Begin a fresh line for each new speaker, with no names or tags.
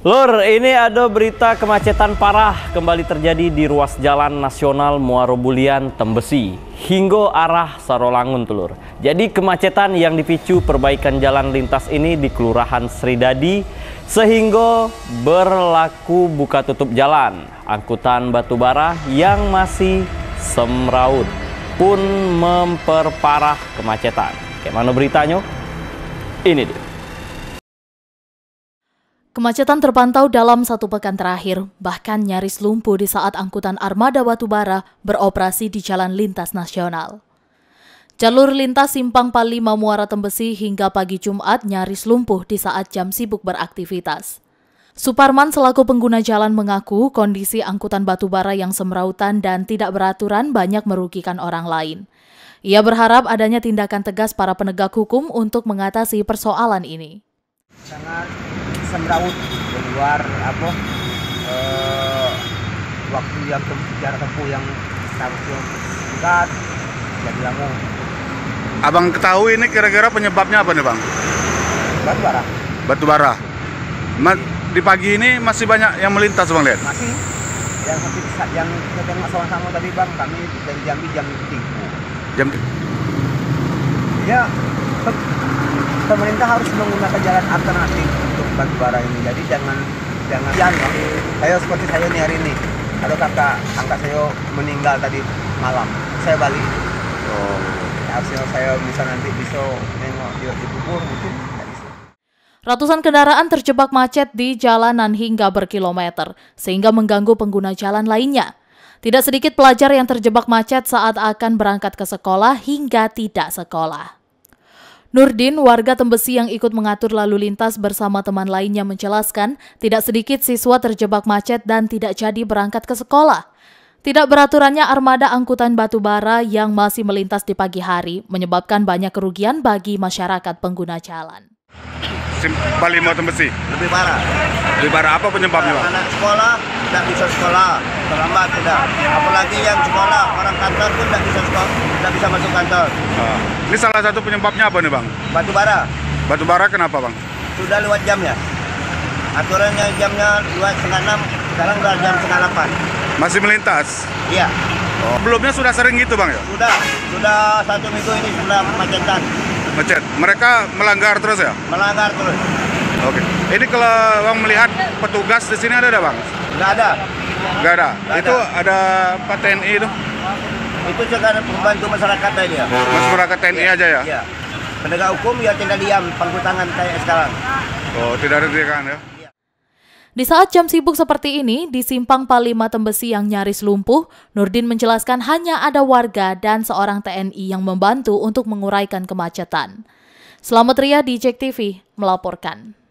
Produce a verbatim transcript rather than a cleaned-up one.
Lur, ini ada berita kemacetan parah kembali terjadi di ruas Jalan Nasional Muaro Bulian Tembesi hingga arah Sarolangun, Lur. Jadi kemacetan yang dipicu perbaikan jalan lintas ini di Kelurahan Sridadi sehingga berlaku buka tutup jalan. Angkutan batubara yang masih semraut pun memperparah kemacetan. Kayak mana beritanya? Ini dia.
Kemacetan terpantau dalam satu pekan terakhir, bahkan nyaris lumpuh di saat angkutan armada batubara beroperasi di jalan lintas nasional. Jalur lintas Simpang Palima Muara Tembesi hingga pagi Jumat nyaris lumpuh di saat jam sibuk beraktivitas. Suparman selaku pengguna jalan mengaku kondisi angkutan batubara yang semrautan dan tidak beraturan banyak merugikan orang lain. Ia berharap adanya tindakan tegas para penegak hukum untuk mengatasi persoalan ini.
Sangat semraut di luar apa eh, waktu yang jarak tempuh yang seharusnya singkat jadi lama.
Abang ketahui ini kira-kira penyebabnya apa nih, Bang?
Batubara.
Batubara. Ma di pagi ini masih banyak yang melintas, Bang, lihat?
Masih. Yang saat yang kita tengok sama-sama tadi, Bang, kami dari Jambi jam tiga.
Jam
Ya, pemerintah harus menggunakan jalan alternatif untuk batubara ini. Jadi jangan jangan jangan Bang. Saya seperti saya nih hari ini. Kalau kakak angkat saya meninggal tadi malam, saya balik. Oh, harusnya saya bisa nanti bisa nengok dia dikubur mungkin.
Ratusan kendaraan terjebak macet di jalanan hingga berkilometer, sehingga mengganggu pengguna jalan lainnya. Tidak sedikit pelajar yang terjebak macet saat akan berangkat ke sekolah hingga tidak sekolah. Nurdin, warga Tembesi yang ikut mengatur lalu lintas bersama teman lainnya menjelaskan, tidak sedikit siswa terjebak macet dan tidak jadi berangkat ke sekolah. Tidak beraturannya armada angkutan batubara yang masih melintas di pagi hari menyebabkan banyak kerugian bagi masyarakat pengguna jalan.
Simpang Palima Tembesi.
Lebih parah.
Lebih parah apa penyebabnya, Bang?
Anak sekolah tidak bisa sekolah, terlambat tidak. Apalagi yang sekolah, orang kantor pun tidak bisa sekolah, tidak bisa masuk kantor.
Ah. Ini salah satu penyebabnya apa nih, Bang?
Batubara.
Batubara kenapa, Bang?
Sudah lewat jamnya. Aturannya jamnya dua setengah enam, sekarang sudah jam setengah delapan.
Masih melintas?
Iya.
Oh. Sebelumnya sudah sering gitu, Bang, ya?
Sudah, sudah satu minggu ini sudah macetan.
Macet. Mereka melanggar terus ya?
Melanggar terus.
Oke. Ini kalau Bang melihat petugas di sini ada ada, Bang?
Nggak ada.
Nggak ada.
Nggak
itu
ada.
ada Pak T N I itu?
Itu sekarang membantu masyarakat dia.
Masyarakat T N I aja ya?
Iya. Penegak hukum ya tinggal diam, pangku tangan kayak sekarang.
Oh, tidak ada tindakan ya?
Di saat jam sibuk seperti ini, di Simpang Palima Tembesi yang nyaris lumpuh, Nurdin menjelaskan hanya ada warga dan seorang T N I yang membantu untuk menguraikan kemacetan. Selamat Ria di Jek T V melaporkan.